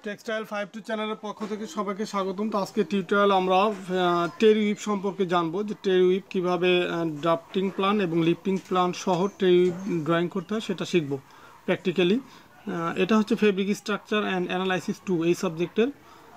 Textile 52 চ্যানেলের পক্ষ থেকে সবাইকে স্বাগতম। তো আজকে টিউটোরিয়াল আমরা টেরি উইপ সম্পর্কে জানবো, যে টেরি উইপ কীভাবে ড্রাফটিং প্ল্যান এবং লিফটিং প্ল্যান সহ টেরি উইপ ড্রয়িং করতে হয় সেটা শিখবো প্র্যাকটিক্যালি। এটা হচ্ছে ফেব্রিক স্ট্রাকচার অ্যান্ড অ্যানালাইসিস 2 এই সাবজেক্টের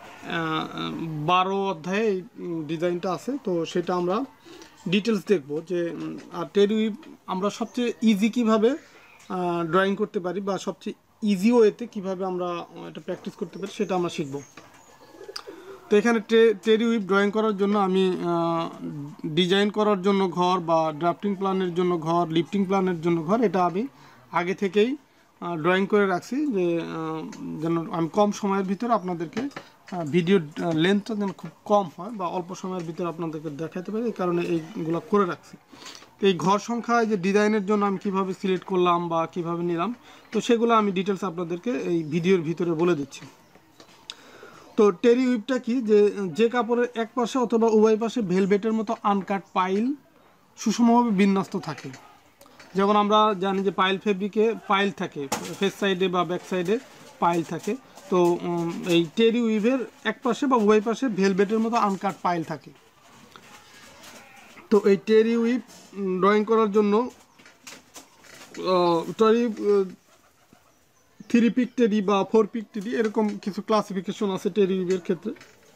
12 অধ্যায়ে এই ডিজাইনটা আছে। তো সেটা আমরা ডিটেলস দেখবো, যে আর টেরি উইপ আমরা সবচেয়ে ইজি কীভাবে ড্রয়িং করতে পারি বা সবচেয়ে ইজি ওয়েতে কীভাবে আমরা এটা প্র্যাকটিস করতে পারি সেটা আমরা শিখব। তো এখানে টেরি উইপ ড্রয়িং করার জন্য আমি ডিজাইন করার জন্য ঘর বা ড্রাফটিং প্ল্যানের জন্য ঘর, লিফটিং প্ল্যানের জন্য ঘর, এটা আমি আগে থেকেই ড্রয়িং করে রাখছি, যে যেন আমি কম সময়ের ভিতরে আপনাদেরকে ভিডিও লেন্থটা যেন খুব কম হয় বা অল্প সময়ের ভিতরে আপনাদেরকে দেখাতে পারি, এই কারণে এইগুলো করে রাখছি। এই ঘর সংখ্যা যে ডিজাইনের জন্য আমি কিভাবে সিলেক্ট করলাম বা কিভাবে নিলাম, তো সেগুলো আমি ডিটেলস আপনাদেরকে এই ভিডিওর ভিতরে বলে দিচ্ছি। তো টেরি উইপটা কি, যে কাপড়ের এক পাশে অথবা উভয় পাশে ভেলভেটের মতো আনকাট পাইল সুষমভাবে বিন্যস্ত থাকে। যেমন আমরা জানি যে পাইল ফেব্রিকে পাইল থাকে, ফেস সাইডে বা ব্যাক সাইডে পাইল থাকে। তো এই টেরি উইভের এক পাশে বা উভয় পাশে ভেলভেটের মতো আনকাট পাইল থাকে। তো এই টেরি উইপ ড্রয়িং করার জন্য থ্রি পিক টেরি বা 4 পিক টেরি এরকম কিছু ক্লাসিফিকেশন আছে টেরি উইপের ক্ষেত্রে।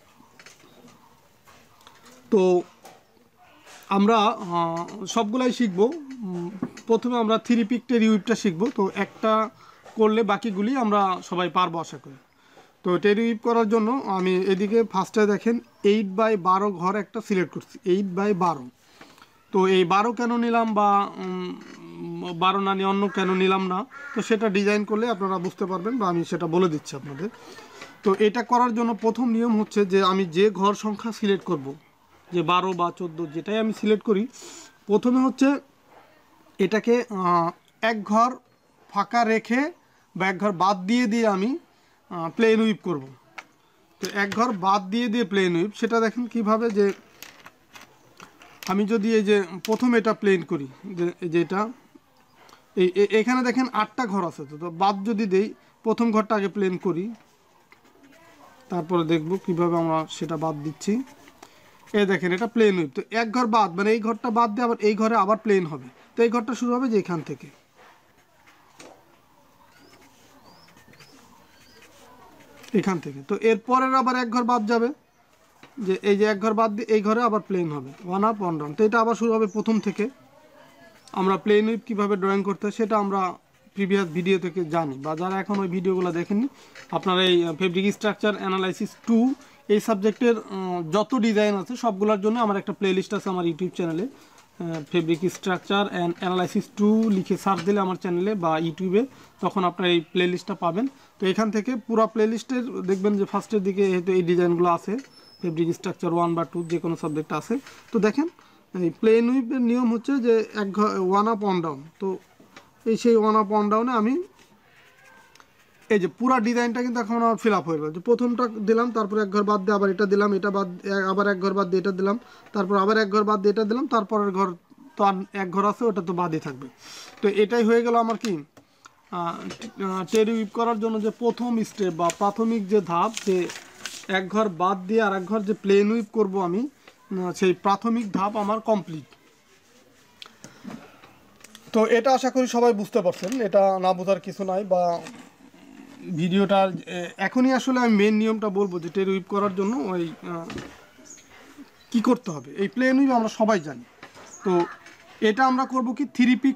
তো আমরা সবগুলাই শিখব। প্রথমে আমরা থ্রি পিক টেরি উইপটা শিখব। তো একটা করলে বাকিগুলি আমরা সবাই পারবো আশা করি। তো টেরি উইপ করার জন্য আমি এদিকে ফার্স্টে দেখেন 8x12 ঘর একটা সিলেক্ট করছি, 8x12। তো এই 12 কেন নিলাম বা 12 না নিয়ে অন্য কেন নিলাম না, তো সেটা ডিজাইন করলে আপনারা বুঝতে পারবেন বা আমি সেটা বলে দিচ্ছি আপনাদের। তো এটা করার জন্য প্রথম নিয়ম হচ্ছে যে আমি যে ঘর সংখ্যা সিলেক্ট করব, যে 12 বা 14 যেটাই আমি সিলেক্ট করি, প্রথমে হচ্ছে এটাকে এক ঘর ফাঁকা রেখে বা এক ঘর বাদ দিয়ে আমি প্লেন উইপ করব। তো এক ঘর বাদ দিয়ে প্লেন উইপ, সেটা দেখেন কিভাবে, যে আমি যদি এই যে প্রথম এটা প্লেন করি, যেটা এখানে দেখেন 8টা ঘর আছে। তো বাদ যদি দেই, প্রথম ঘরটা আগে প্লেন করি, তারপরে দেখব কিভাবে আমরা সেটা বাদ দিচ্ছি। এই দেখেন এটা প্লেন উইপ। তো এক ঘর বাদ মানে এই ঘরটা বাদ দিয়ে আবার এই ঘরে আবার প্লেন হবে। তো এই ঘরটা শুরু হবে যে এখান থেকে, তো এরপরের আবার এক ঘর বাদ যাবে, যে এই যে এক ঘর বাদ দিয়ে এই ঘরে আবার প্লেন হবে, 1 আপ 1 ডাউন। তো এটা আবার শুরু হবে প্রথম থেকে। আমরা প্লেন উইপ কীভাবে ড্রয়িং করতে হয় সেটা আমরা প্রিভিয়াস ভিডিও থেকে জানি, বা যারা এখন ওই ভিডিওগুলো দেখেননি, আপনারা এই ফেব্রিক স্ট্রাকচার অ্যানালাইসিস 2 এই সাবজেক্টের যত ডিজাইন আছে সবগুলোর জন্য আমার একটা প্লেলিস্ট আছে আমার ইউটিউব চ্যানেলে। ফেব্রিক স্ট্রাকচার অ্যান্ড অ্যানালাইসিস 2 লিখে সার্চ দিলে আমার চ্যানেলে বা ইউটিউবে, তখন আপনারা এই প্লেলিস্টটা পাবেন। তো এখান থেকে পুরো প্লেলিস্টের দেখবেন যে ফার্স্টের দিকে হয়তো এই ডিজাইনগুলো আছে, ফেব্রিক স্ট্রাকচার 1 বা 2 যে কোনো সাবজেক্ট আছে। তো দেখেন এই প্লেন উইপের নিয়ম হচ্ছে যে 1 আপ 1 ডাউন। তো এই সেই 1 আপ 1 ডাউনে আমি এই যে পুরো ডিজাইনটা কিন্তু এখন আমার ফিল আপ হয়ে গেল। যে প্রথমটা দিলাম, তারপর এক ঘর বাদ দিয়ে আবার এটা দিলাম, এটা বাদ আবার এক ঘর বাদ দিয়ে এটা দিলাম, তারপর আবার এক ঘর বাদ দিয়ে এটা দিলাম, তারপরের ঘর তো আর এক ঘর আছে ওটা তো বাদই থাকবে। তো এটাই হয়ে গেল আমার কি টেরি উইপ করার জন্য যে প্রথম স্টেপ বা প্রাথমিক যে ধাপ, যে এক ঘর বাদ দিয়ে আর এক ঘর যে প্লেন উইপ করব আমি, সেই প্রাথমিক ধাপ আমার কমপ্লিট। তো এটা আশা করি সবাই বুঝতে পারছেন, এটা না বোঝার কিছু নাই। বা ভিডিওটার এখনই আসলে আমি মেন নিয়মটা বলবো, যে টেরি উইপ করার জন্য ওই কি করতে হবে। এই প্লেন উইপ আমরা সবাই জানি। তো এটা আমরা করব কি থ্রি পিক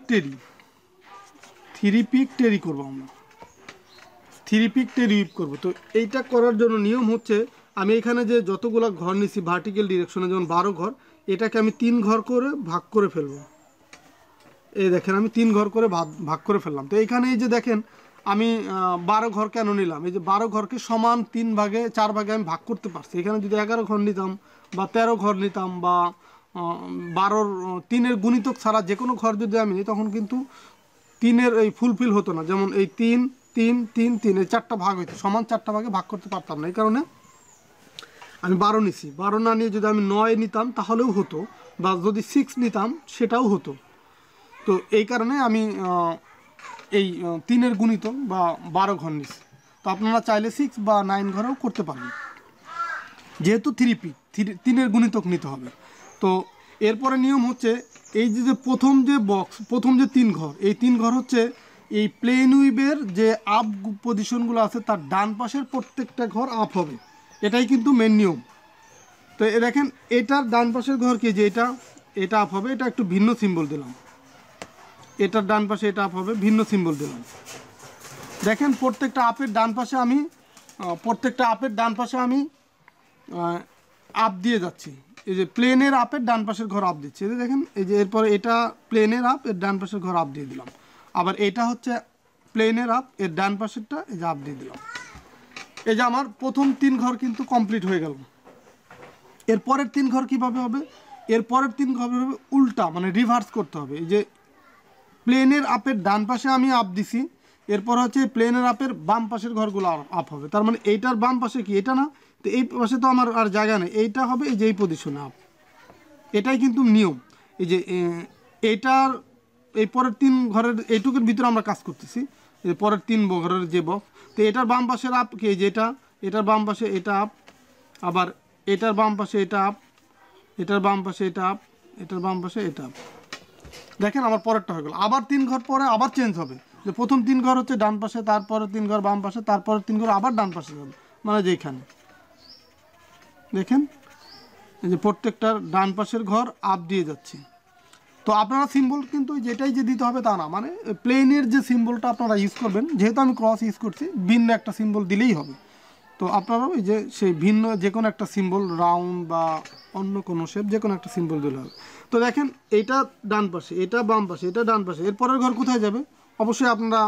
টেরি করবো আমরা, থ্রি পিক টেরি উইপ করবো। তো এইটা করার জন্য নিয়ম হচ্ছে, আমি এখানে যে যতগুলো ঘর নিছি ভার্টিক্যাল ডিরেকশনে, যেমন 12 ঘর, এটাকে আমি 3 ঘর করে ভাগ করে ফেলবো। এই দেখেন আমি 3 ঘর করে ভাগ করে ফেললাম। তো এইখানে এই যে দেখেন আমি 12 ঘর কেন নিলাম, এই যে 12 ঘরকে সমান 4 ভাগে আমি ভাগ করতে পারছি। এখানে যদি 11 ঘর নিতাম বা 13 ঘর নিতাম বা 12-র 3-এর গুণিতক ছাড়া যে কোনো ঘর যদি আমি নিই, তখন কিন্তু 3-এর এই ফুলফিল হতো না। যেমন এই 3 3 3 3 এই 4টা ভাগ হইতো, সমান 4টা ভাগে ভাগ করতে পারতাম না। এই কারণে আমি 12 নিছি। 12 না নিয়ে যদি আমি 9 নিতাম তাহলেও হতো, বা যদি 6 নিতাম সেটাও হতো। তো এই কারণে আমি এই 3-এর গুণিতক বা 12 ঘর নিছি। তো তো আপনারা চাইলে 6 বা 9 ঘরেও করতে পারবেন, যেহেতু 3 পিক 3-এর গুণিতক নিতে হবে। তো এরপরে নিয়ম হচ্ছে এই যে প্রথম যে বক্স, প্রথম যে 3 ঘর, এই 3 ঘর হচ্ছে এই প্লেন উইভের যে আপ পজিশনগুলো আছে তার ডান পাশের প্রত্যেকটা ঘর আপ হবে, এটাই কিন্তু মেন নিয়ম। তো দেখেন এটার ডান পাশের ঘর কি, যে এটা আপ হবে, এটা একটু ভিন্ন সিম্বল দিলাম, এটার ডান পাশে এটা আপ হবে, ভিন্ন সিম্বল দিলাম। দেখেন প্রত্যেকটা আপের ডান পাশে আমি আপ দিয়ে যাচ্ছি, এই যে প্লেনের আপের ডান পাশের ঘর আপ দিচ্ছি, এই যে দেখেন, এই যে এরপরে এটা প্লেনের আপ, এর ডান পাশের ঘর আপ দিয়ে দিলাম, আবার এটা হচ্ছে প্লেনের আপ, এর ডান পাশেরটা এই যে আপ দিয়ে দিলাম। এই যে আমার প্রথম 3 ঘর কিন্তু কমপ্লিট হয়ে গেল। এরপরের 3 ঘর কীভাবে হবে, এরপরের 3 ঘর হবে উল্টা, মানে রিভার্স করতে হবে। এই যে প্লেনের আপের ডান পাশে আমি আপ দিছি, এরপর হচ্ছে প্লেনের আপের বাম পাশের ঘরগুলো আপ হবে, তার মানে এইটার বাম পাশে কি, এটা না, তো এই পাশে তো আমার আর জায়গা নেই, এইটা হবে এই যে এই পজিশনে আপ, এটাই কিন্তু নিয়ম। এই যে এইটার এই পরের 3 ঘরের এইটুকুর ভিতরে আমরা কাজ করতেছি, এই পরের 3 ঘরের যে বক্স, তো এটার বাম পাশের আপ কি, যে এটার বাম পাশে এটা আপ, আবার এটার বাম পাশে এটা আপ, এটার বাম পাশে এটা আপ, এটার বাম পাশে এটা আপ। দেখেন আমার পরেরটা হয়ে গেল। আবার 3 ঘর পরে আবার চেঞ্জ হবে, যে প্রথম 3 ঘর হচ্ছে ডান পাশে, তারপরে 3 ঘর বাম পাশে, তারপরে 3 ঘর আবার ডান পাশে যাবে, মানে যেখানে দেখেন এই যে প্রত্যেকটার ডান পাশের ঘর আপ দিয়ে যাচ্ছে। তো আপনারা সিম্বল কিন্তু যেটাই যে দিতে হবে তা না, মানে প্লেনের যে সিম্বলটা আপনারা ইউজ করবেন, যেহেতু আমি ক্রস ইউজ করছি, ভিন্ন একটা সিম্বল দিলেই হবে। তো আপনারাও এই যে সেই ভিন্ন যে কোনো একটা সিম্বল, রাউন্ড বা অন্য কোনো শেপ, যে কোনো একটা সিম্বল দিলে হবে। তো দেখেন এইটা ডান পাশে, এটা বাম পাশে, এটা ডান পাশে, এরপরের ঘর কোথায় যাবে অবশ্যই আপনারা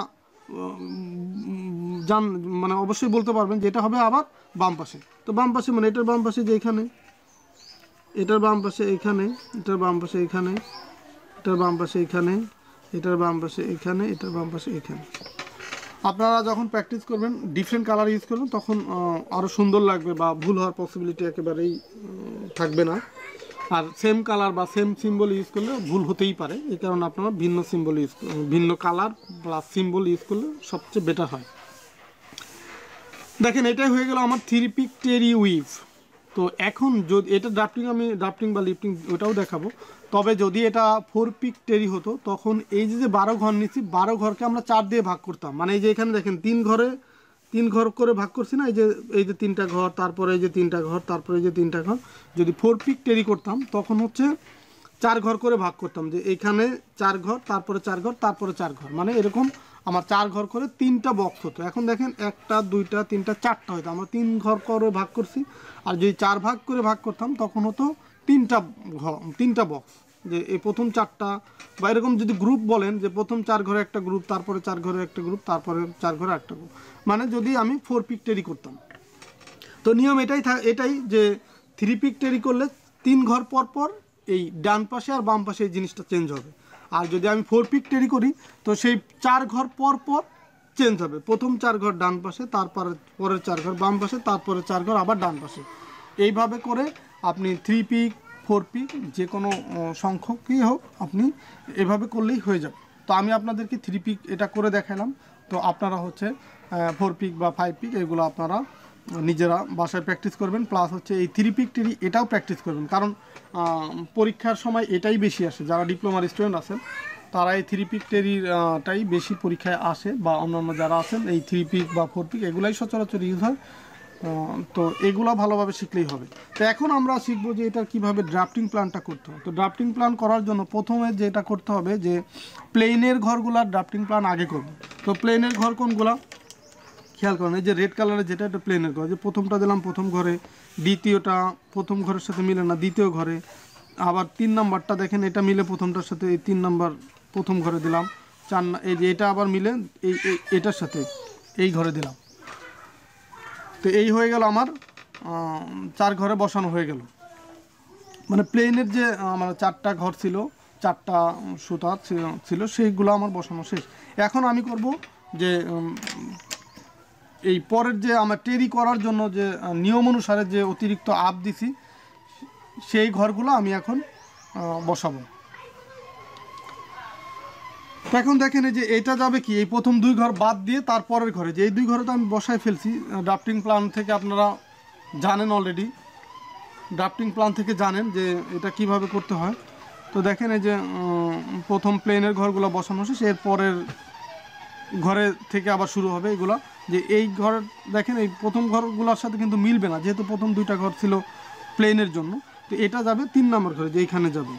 মানে অবশ্যই বলতে পারবেন যে এটা হবে আবার বাম পাশে। তো বাম পাশে মানে এটার বাম পাশে যে এখানে, এটার বাম পাশে এখানে, এটার বাম পাশে এখানে, এটার বাম পাশে এখানে, এটার বাম পাশে এখানে, এটার বাম পাশে এখানে। আপনারা যখন প্র্যাকটিস করবেন, ডিফারেন্ট কালার ইউজ করবেন, তখন আরও সুন্দর লাগবে বা ভুল হওয়ার পসিবিলিটি একেবারেই থাকবে না। আর সেম কালার বা সেম সিম্বল ইউজ করলে ভুল হতেই পারে, এই কারণে আপনারা ভিন্ন সিম্বল ভিন্ন কালার প্লাস সিম্বল ইউজ করলে সবচেয়ে বেটার হয়। দেখেন এটাই হয়ে গেল আমার 3 পিক টেরি উইভ। তো এখন যদি এটা ড্রাফটিং বা লিফটিং ওটাও দেখাবো, তবে যদি এটা 4 পিক টেরি হতো, তখন এই যে 12 ঘর নিচ্ছি, 12 ঘরকে আমরা 4 দিয়ে ভাগ করতাম, মানে এই যে এখানে দেখেন 3 ঘর করে ভাগ করছি না, এই যে 3টা ঘর, তারপরে এই যে 3টা ঘর, তারপরে এই যে 3টা ঘর, যদি 4 পিক টেরি করতাম তখন হচ্ছে 4 ঘর করে ভাগ করতাম, যে এইখানে 4 ঘর, তারপরে 4 ঘর, তারপরে 4 ঘর, মানে এরকম আমার 4 ঘর করে 3টা বক্স হতো। এখন দেখেন 1টা 2টা 3টা 4টা হতো, আমরা 3 ঘর করে ভাগ করছি। আর যদি 4 ভাগ করে ভাগ করতাম তখন হতো 3টা বক্স, যে এই প্রথম 4টা বা এরকম যদি গ্রুপ বলেন, যে প্রথম 4 ঘরে একটা গ্রুপ, তারপরে 4 ঘরে একটা গ্রুপ, তারপরে 4 ঘরে একটা গ্রুপ, মানে যদি আমি 4 পিক টেরি করতাম। তো নিয়ম এটাই যে 3 পিক টেরি করলে 3 ঘর পর পর এই ডান পাশে আর বাম পাশে এই জিনিসটা চেঞ্জ হবে। আর যদি আমি 4 পিক টেরি করি তো সেই 4 ঘর পর পর চেঞ্জ হবে, প্রথম 4 ঘর ডান পাশে, তারপরে পরের 4 ঘর বাম পাশে, তারপরে 4 ঘর আবার ডান পাশে। এইভাবে করে আপনি 3 পিক 4 পিক যে কোনো সংখ্যকই হোক আপনি এভাবে করলেই হয়ে যাবে। তো আমি আপনাদেরকে 3 পিক এটা করে দেখালাম। তো আপনারা হচ্ছে 4 পিক বা 5 পিক এগুলো আপনারা নিজেরা বাসায় প্র্যাকটিস করবেন, প্লাস হচ্ছে এই 3 পিক টেরি এটাও প্র্যাকটিস করবেন, কারণ পরীক্ষার সময় এটাই বেশি আসে। যারা ডিপ্লোমার স্টুডেন্ট আছেন তারা এই 3 পিক টেরিটাই বেশি পরীক্ষায় আসে, বা অন্যান্য যারা আছেন এই 3 পিক বা 4 পিক এগুলাই সচরাচর ইউজ হয়। তো এগুলো ভালোভাবে শিখলেই হবে। তো এখন আমরা শিখবো যে এটা কিভাবে ড্রাফটিং প্ল্যানটা করতে হবে। তো ড্রাফটিং প্ল্যান করার জন্য প্রথমে যেটা করতে হবে, যে প্লেনের ঘরগুলার ড্রাফটিং প্ল্যান আগে করব। তো প্লেনের ঘর কোনগুলা খেয়াল করেন, এই যে রেড কালারের যেটা, একটা প্লেনের ঘর, যে প্রথমটা দিলাম প্রথম ঘরে, দ্বিতীয়টা প্রথম ঘরের সাথে মিলে না দ্বিতীয় ঘরে, আবার 3 নাম্বারটা দেখেন এটা মিলে প্রথমটার সাথে, এই 3 নাম্বার প্রথম ঘরে দিলাম, এই যে এটা আবার মিলে এটার সাথে এই ঘরে দিলাম। তো এই হয়ে গেল আমার 4 ঘরে বসানো হয়ে গেল, মানে প্লেনের যে আমার 4টা ঘর ছিল, 4টা সুতা ছিল, সেইগুলো আমার বসানো শেষ। এখন আমি করব যে এই পরের যে আমার টেরি করার জন্য যে নিয়ম অনুসারে যে অতিরিক্ত আপ দিছি, সেই ঘরগুলো আমি এখন বসাবো। তো এখন দেখেন এই যে এটা যাবে কি, এই প্রথম 2 ঘর বাদ দিয়ে তারপরের ঘরে, যে এই 2 ঘরে তো আমি বসায় ফেলছি ড্রাফটিং প্ল্যান থেকে, আপনারা জানেন অলরেডি, ড্রাফটিং প্ল্যান থেকে জানেন যে এটা কিভাবে করতে হয়। তো দেখেন এই যে প্রথম প্লেনের ঘরগুলো বসানো শেষ, এর পরের ঘরে থেকে আবার শুরু হবে এগুলো। যে এই ঘর দেখেন এই প্রথম ঘরগুলোর সাথে কিন্তু মিলবে না, যেহেতু প্রথম 2টা ঘর ছিল প্লেনের জন্য। তো এটা যাবে 3 নম্বর ঘরে, যে এইখানে যাবে।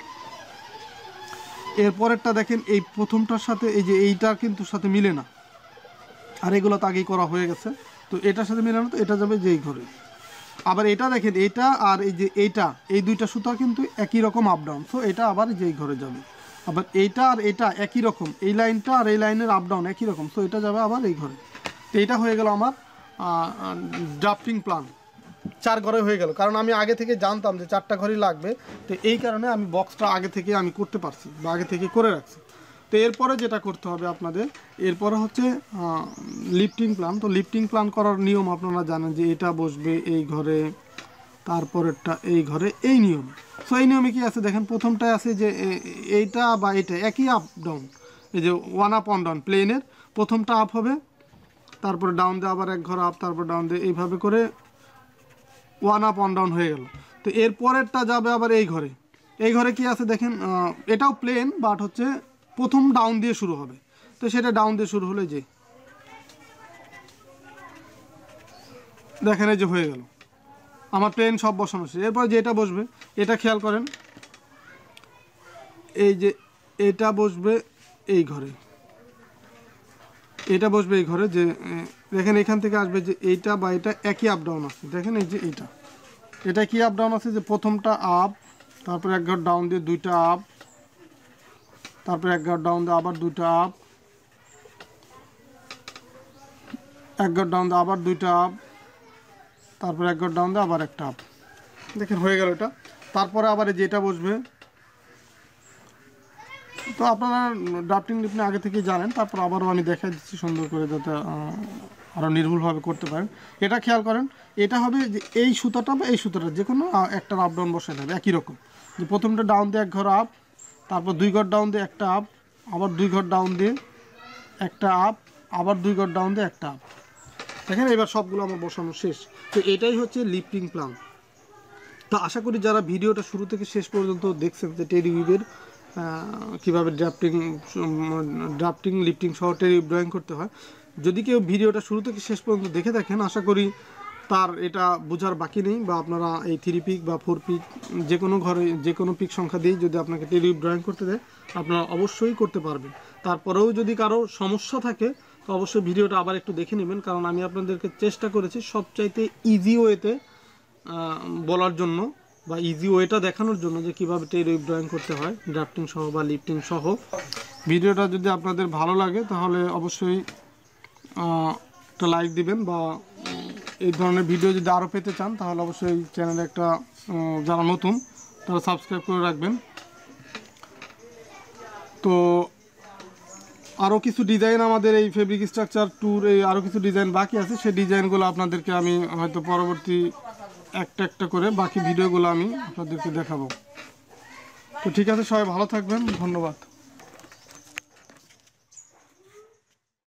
এরপরেরটা দেখেন এই প্রথমটার সাথে এই যে এইটা কিন্তু সাথে মিলে না, আর এগুলো তো আগেই করা হয়ে গেছে, তো এটার সাথে মিলে না, তো এটা যাবে যেই ঘরে। আবার এটা দেখেন এইটা আর এই যে এইটা, এই 2টা সুতা কিন্তু একই রকম আপ ডাউন, সো এটা আবার যেই ঘরে যাবে। আবার এইটা আর এটা একই রকম, এই লাইনটা আর এই লাইনের আপ ডাউন একই রকম, সো এটা যাবে আবার এই ঘরে। তো এইটা হয়ে গেল আমার ড্রাফটিং প্ল্যান, 4 ঘরে হয়ে গেল। কারণ আমি আগে থেকে জানতাম যে 4টা ঘরই লাগবে, তো এই কারণে আমি বক্সটা আগে থেকে আমি করতে পারছি বা আগে থেকে করে রাখছি। তো এরপরে যেটা করতে হবে আপনাদের, এরপরে হচ্ছে লিফটিং প্ল্যান। তো লিফটিং প্ল্যান করার নিয়ম আপনারা জানেন যে এটা বসবে এই ঘরে, তারপরেরটা এই ঘরে, এই নিয়ম। সো এই নিয়মে কি আছে দেখেন, প্রথমটায় আছে যে এইটা বা এটা একই আপ ডাউন, এই যে 1 আপ 1 ডাউন প্লেনের প্রথমটা আপ হবে, তারপরে ডাউন দিয়ে আবার 1 ঘর আপ, তারপর ডাউন দিয়ে, এইভাবে করে 1 আপ 1 ডাউন হয়ে গেল। তো এর পরেরটা যাবে আবার এই ঘরে। এই ঘরে কি আছে দেখেন, এটাও প্লেন বাট হচ্ছে প্রথম ডাউন দিয়ে শুরু হবে। তো সেটা ডাউন দিয়ে শুরু হলে যে দেখেন এই যে হয়ে গেল আমার প্লেন সব বসানো শেষ। এরপর যেটা বসবে এটা খেয়াল করেন, এই যে এটা বসবে এই ঘরে, এটা বসবে এই ঘরে। যে দেখেন এখান থেকে আসবে যে এইটা বা এটা একই আপ ডাউন আছে, দেখেন এই যে এটা কি আপ ডাউন আছে, যে প্রথমটা আপ, তারপর 1 ঘর ডাউন দিয়ে 2টা আপ, তারপর 1 ঘর ডাউন দিয়ে আবার 2টা আপ, 1 ঘর ডাউন দিয়ে আবার 2টা আপ, তারপর 1 ঘর ডাউন দিয়ে আবার একটা আপ। দেখেন হয়ে গেল এটা। তারপরে আবার যেটা বসবে, তো আপনারা ড্রাফটিং লিফটিং আগে থেকেই জানেন, তারপর আবারও আমি দেখাই দিচ্ছি সুন্দর করে, যাতে আরও নির্ভুলভাবে করতে পারেন। এটা খেয়াল করেন, এটা হবে যে এই সুতাটা বা এই সুতাটা যে কোনো একটা আপ ডাউন বসাতে হবে একই রকম। যে প্রথমটা ডাউন দিয়ে 1 ঘর আপ, তারপর 2 ঘর ডাউন দিয়ে একটা আপ, আবার 2 ঘর ডাউন দিয়ে একটা আপ, আবার 2 ঘর ডাউন দিয়ে একটা আপ। দেখেন এবার সবগুলো আমার বসানো শেষ। তো এটাই হচ্ছে লিফটিং প্ল্যান। তো আশা করি যারা ভিডিওটা শুরু থেকে শেষ পর্যন্ত দেখছেন যে টেডি উইভের কীভাবে ড্রাফটিং লিফটিং সহ টেডি উইভ ড্রয়িং করতে হয়, যদি কেউ ভিডিওটা শুরু থেকে শেষ পর্যন্ত দেখে থাকেন, আশা করি তার এটা বোঝার বাকি নেই। বা আপনারা এই 3 পিক বা 4 পিক যে কোনো ঘরে যে কোনো পিক সংখ্যা দিয়েই যদি আপনাকে টেডি উইভ ড্রয়িং করতে দেয়, আপনারা অবশ্যই করতে পারবেন। তারপরেও যদি কারো সমস্যা থাকে তো অবশ্যই ভিডিওটা আবার একটু দেখে নেবেন, কারণ আমি আপনাদেরকে চেষ্টা করেছি সবচাইতে ইজি ওয়েতে বলার জন্য বা ইজি ওয়েটা দেখানোর জন্য যে কীভাবে টেডি উইভ ড্রয়িং করতে হয় ড্রাফটিং সহ বা লিফটিং সহ। ভিডিওটা যদি আপনাদের ভালো লাগে তাহলে অবশ্যই একটা লাইক দিবেন, বা এই ধরনের ভিডিও যদি আরও পেতে চান তাহলে অবশ্যই চ্যানেলে একটা যারা নতুন তারা সাবস্ক্রাইব করে রাখবেন। তো আরও কিছু ডিজাইন আমাদের এই ফেব্রিক স্ট্রাকচার ট্যুর, এই আরও কিছু ডিজাইন বাকি আছে, সেই ডিজাইনগুলো আপনাদেরকে আমি হয়তো পরবর্তী একটা করে বাকি ভিডিওগুলো আমি আপনাদেরকে দেখাবো। তো ঠিক আছে, সবাই ভালো থাকবেন, ধন্যবাদ।